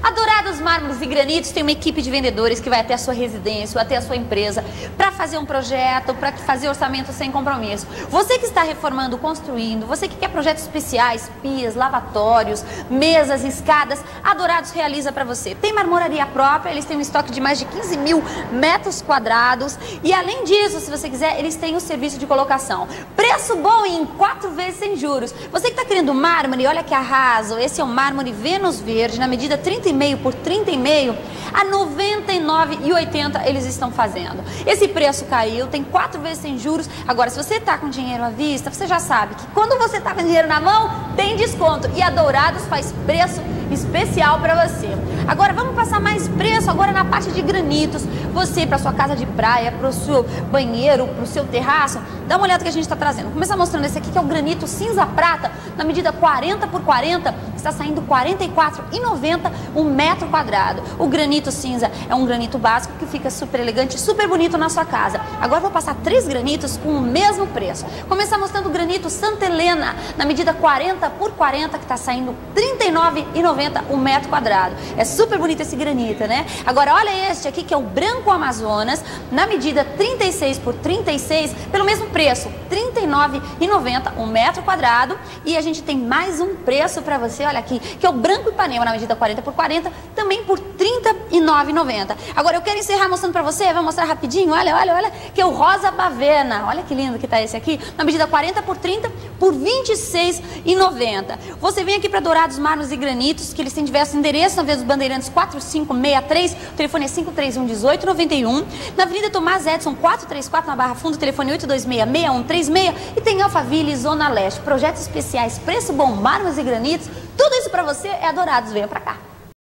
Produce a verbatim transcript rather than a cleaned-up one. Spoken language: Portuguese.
A Dourados Mármores e Granitos tem uma equipe de vendedores que vai até a sua residência ou até a sua empresa para fazer um projeto, para fazer orçamento sem compromisso. Você que está reformando, construindo, você que quer projetos especiais, pias, lavatórios, mesas, escadas, a Dourados realiza para você. Tem marmoraria própria, eles têm um estoque de mais de quinze mil metros quadrados e além disso, se você quiser, eles têm o serviço de colocação. Preço bom em quatro vezes sem juros. Você que está querendo mármore, olha que arraso, esse é o mármore Vênus Verde, na medida trinta e meio por trinta e meio, a noventa e nove reais e oitenta centavos eles estão fazendo. Esse preço caiu, tem quatro vezes sem juros. Agora, se você está com dinheiro à vista, você já sabe que quando você está com dinheiro na mão, tem desconto. E a Dourados faz preço especial para você. Agora, vamos passar mais preço agora na parte de granitos. Você, para sua casa de praia, para o seu banheiro, para o seu terraço, dá uma olhada que a gente está trazendo. Vou começar mostrando esse aqui, que é o granito cinza prata, na medida quarenta por quarenta, está saindo quarenta e quatro reais e noventa centavos um metro quadrado. O granito cinza é um granito básico que fica super elegante, super bonito na sua casa. Agora vou passar três granitos com o mesmo preço. Começar mostrando o granito Santa Helena, na medida quarenta por quarenta, que está saindo trinta e nove reais e noventa centavos um metro quadrado. É super bonito esse granito, né? Agora olha este aqui, que é o branco Amazonas, na medida trinta e seis por trinta e seis, pelo mesmo preço, trinta e nove reais e noventa centavos um metro quadrado. E a gente tem mais um preço para você, olha aqui, que é o branco Ipanema, na medida quarenta por quarenta, também por trinta e nove reais e noventa centavos. Agora eu quero encerrar mostrando para você, vou mostrar rapidinho, olha, olha, olha, que é o rosa bavena. Olha que lindo que tá esse aqui, na medida quarenta por trinta, por vinte e seis reais e noventa centavos. Você vem aqui para Dourados Mármores e Granitos, que eles têm diversos endereços, na Avenida dos Bandeirantes quatro cinco seis três, o telefone é cinco três um, um oito nove um, na Avenida Tomás Edson quatrocentos e trinta e quatro, na Barra Funda, o telefone oito dois seis, seis um três seis, e tem Alphaville, Zona Leste, projetos especiais, preço bom, mármores e granitos, tudo isso para você é a Dourados, venha para cá.